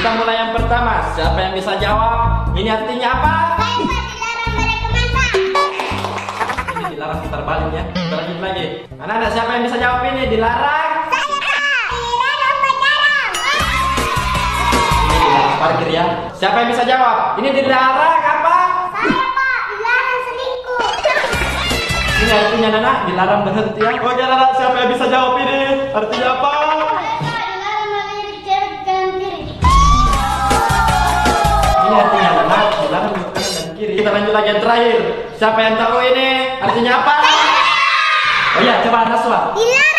Kita mulai yang pertama. Siapa yang bisa jawab? Ini artinya apa? Saya Pak dilarang mereka masak. Ini dilarang putar balik ya. Kita lanjut lagi. Anak-anak siapa yang bisa jawab ini? Dilarang. Saya Pak dilarang pacaran. Ini dilarang parkir ya. Siapa yang bisa jawab? Ini dilarang apa? Saya Pak dilarang selingkuh. Ini artinya Nana dilarang berhenti ya. Oke Nana, siapa yang bisa jawab ini? Artinya apa? Saya Pak dilarang melirik cewek kanan kiri. Ini artinya Nana dilarang belok kanan dan kiri. Kita lanjut lagi yang terakhir. Siapa yang tahu ini? Artinya apa? Oh iya, coba Naswa. Dilarang